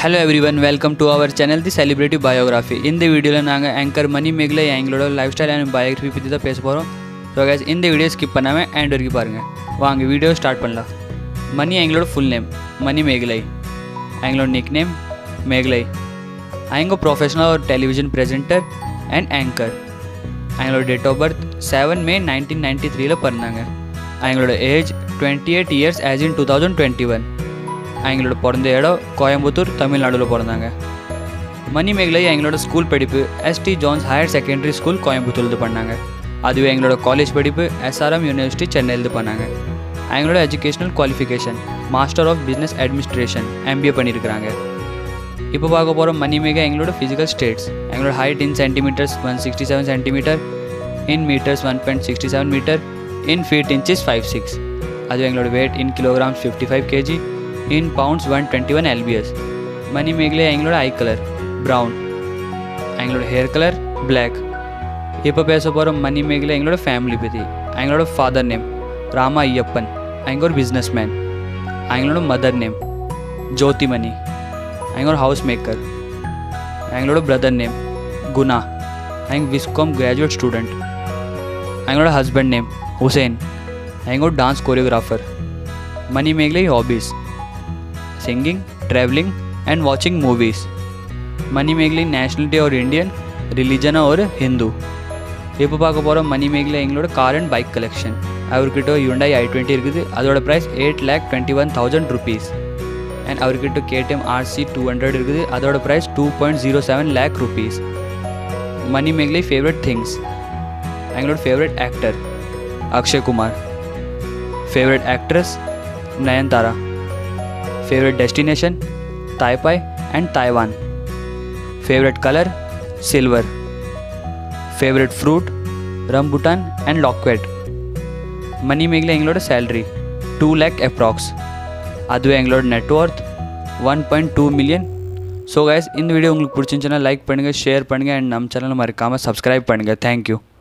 Hello everyone, welcome to our channel The Celebrity Biography. இந்த வீடியோவில் நாங்கள் ஆங்கர் மணி மேகலை எங்களோட லைஃப் ஸ்டைல் அண்ட் பயோகிராஃபி பற்றி தான் பேச போகிறோம். ஸோ கைஸ் இந்த வீடியோ ஸ்கிப் பண்ணாமல் எண்ட் வரைக்கும் பாருங்கள். வாங்க வீடியோ ஸ்டார்ட் பண்ணலாம். மணி எங்களோட ஃபுல் நேம் மணி மேகலை, எங்களோட நிக் நேம் மேகலை. அவங்க ப்ரொஃபஷனல் ஒரு டெலிவிஷன் ப்ரெசென்டர் அண்ட் ஆங்கர். அவங்களோட டேட் ஆஃப் பர்த் 7 May 1993 பிறந்தாங்க. அவங்களோட ஏஜ் 28 years as in 2021. அவங்களோட பிறந்த இடம் கோயம்புத்தூர், தமிழ்நாடுல பிறந்தாங்க. மணி மேகலை எங்களோட ஸ்கூல் படிப்பு ST John's higher secondary school கோயம்புத்தூர்லேருந்து பண்ணாங்க. அதுவே எங்களோட காலேஜ் படிப்பு SRM யூனிவர்சிட்டி சென்னையிலேருந்து பண்ணாங்க. அவங்களோட educational qualification master of business administration MBA பண்ணியிருக்கிறாங்க. இப்போ பார்க்க போகிற மணி மேகலை எங்களோட ஃபிசிக்கல் ஸ்டேட்ஸ். எங்களோட height in centimetres 167 cm, in metres 1.67 meter, in feet inches 5'6". அதுவே எங்களோட weight in kilograms 55 kg, in pounds 121 lbs. Mani Megalai எங்களோட ஐ கலர் ப்ரௌன், எங்களோட ஹேர் கலர் பிளாக். இப்போ பேச போகிற மணி மேகலை எங்களோட ஃபேமிலி பற்றி. எங்களோட ஃபாதர் நேம் ராமா ஐயப்பன், அவங்க ஒரு பிஸ்னஸ் மேன். எங்களோட மதர் நேம் ஜோதிமணி, அவங்க ஒரு ஹவுஸ் மேக்கர். எங்களோட பிரதர் நேம் குணா, அவங்க விஸ்காம் கிராஜுவேட் ஸ்டூடெண்ட். எங்களோட ஹஸ்பண்ட் நேம் ஹுசேன், அவங்க ஒரு dance choreographer. Mani Megalai hobbies singing, traveling and watching movies. Mani Megalai nationality और Indian, religion और Hindu. இப்போ பார்க்க போகிற மணி மேகலை எங்களோட கார் அண்ட் பைக் கலெக்ஷன். அவர்கிட்ட Hyundai i20 இருக்குது, அதோட ப்ரைஸ் 8,21,000 rupees. அண்ட் அவர்கிட்ட KTM RC 200 இருக்குது, அதோட price 2.07 lakh rupees. Mani Megalai favourite things. எங்களோட favourite actor Akshay Kumar, favourite actress Nayanthara, favorite destination Taipei and Taiwan, favorite color silver, favorite fruit rambutan and loquat. Mani Megalai எங்களோட salary 2 lakh approx. அதுவே எங்களோட net worth 1.2 million. So guys இந்த video உங்களுக்கு பிடிச்சிருந்துச்சுன்னா like பண்ணுங்கள், share பண்ணுங்கள் and நம்ம சேனலை மறக்காமல் சப்ஸ்கிரைப் பண்ணுங்கள். தேங்க்யூ.